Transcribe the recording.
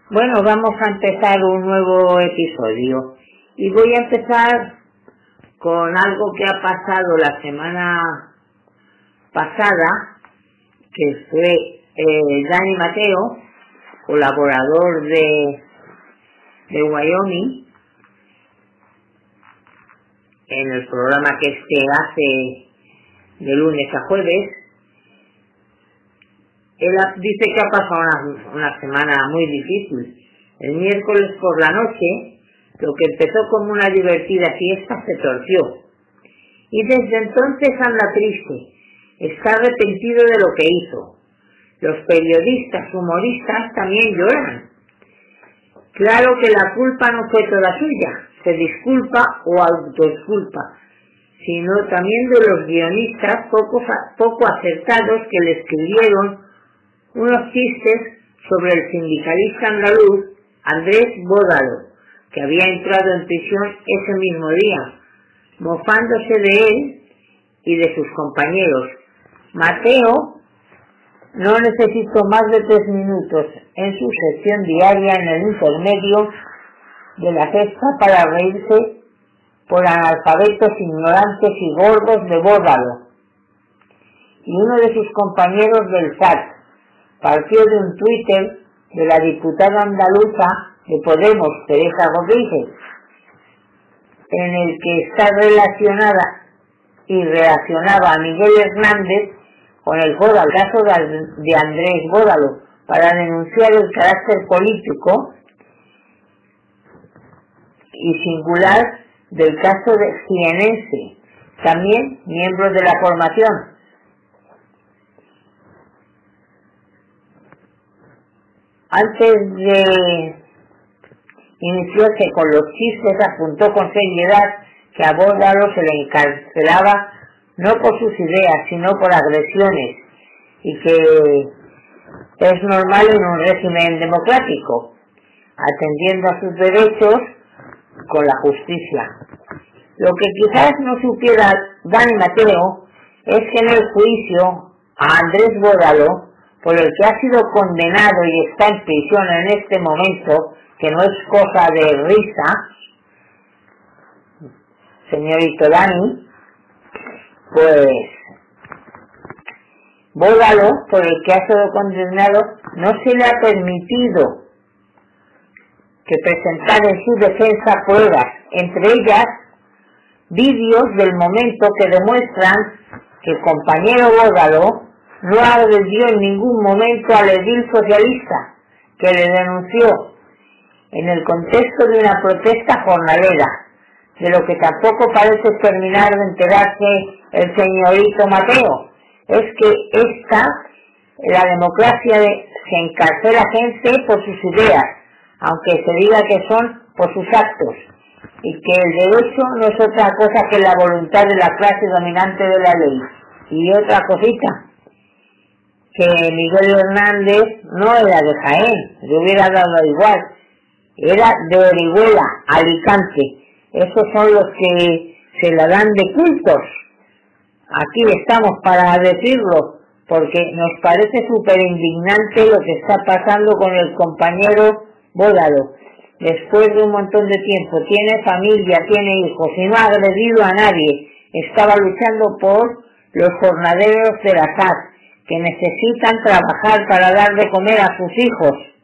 Bueno, vamos a empezar un nuevo episodio y voy a empezar con algo que ha pasado la semana pasada, que fue Dani Mateo, colaborador de Wyoming, en el programa que hace de lunes a jueves. Él dice que ha pasado una semana muy difícil. El miércoles por la noche, lo que empezó como una divertida fiesta se torció. Y desde entonces anda triste. Está arrepentido de lo que hizo. Los periodistas, humoristas también lloran. Claro que la culpa no fue toda suya. Se disculpa o autodisculpa, sino también de los guionistas poco acertados que le escribieron unos chistes sobre el sindicalista andaluz Andrés Bódalo, que había entrado en prisión ese mismo día, mofándose de él y de sus compañeros. Mateo no necesitó más de 3 minutos en su sección diaria en el intermedio de la sexta para reírse por analfabetos ignorantes y gordos de Bódalo. Y uno de sus compañeros del SAT partió de un Twitter de la diputada andaluza de Podemos, Teresa Rodríguez, en el que está relacionada y relacionaba a Miguel Hernández con el caso de Andrés Bódalo, para denunciar el carácter político y singular del caso de jienense, también miembros de la formación. Antes de iniciarse con los chistes, apuntó con seriedad que a Bódalo se le encarcelaba no por sus ideas, sino por agresiones, y que es normal en un régimen democrático, atendiendo a sus derechos con la justicia. Lo que quizás no supiera Dani Mateo es que en el juicio a Andrés Bódalo, por el que ha sido condenado y está en prisión en este momento, que no es cosa de risa, señorito Dani, pues Bódalo, por el que ha sido condenado, no se le ha permitido que presentar en su defensa pruebas, entre ellas vídeos del momento que demuestran que el compañero Bódalo no agredió en ningún momento al edil socialista que le denunció en el contexto de una protesta jornalera, de lo que tampoco parece terminar de enterarse el señorito Mateo. Es que la democracia se encarcela gente por sus ideas, aunque se diga que son por sus actos, y que el derecho no es otra cosa que la voluntad de la clase dominante de la ley. Y otra cosita, que Miguel Hernández no era de Jaén, le hubiera dado igual, era de Orihuela, Alicante. Esos son los que se la dan de cultos. Aquí estamos para decirlo, porque nos parece súper indignante lo que está pasando con el compañero Bódalo. Después de un montón de tiempo, tiene familia, tiene hijos y no ha agredido a nadie. Estaba luchando por los jornaleros de la SAT, que necesitan trabajar para dar de comer a sus hijos.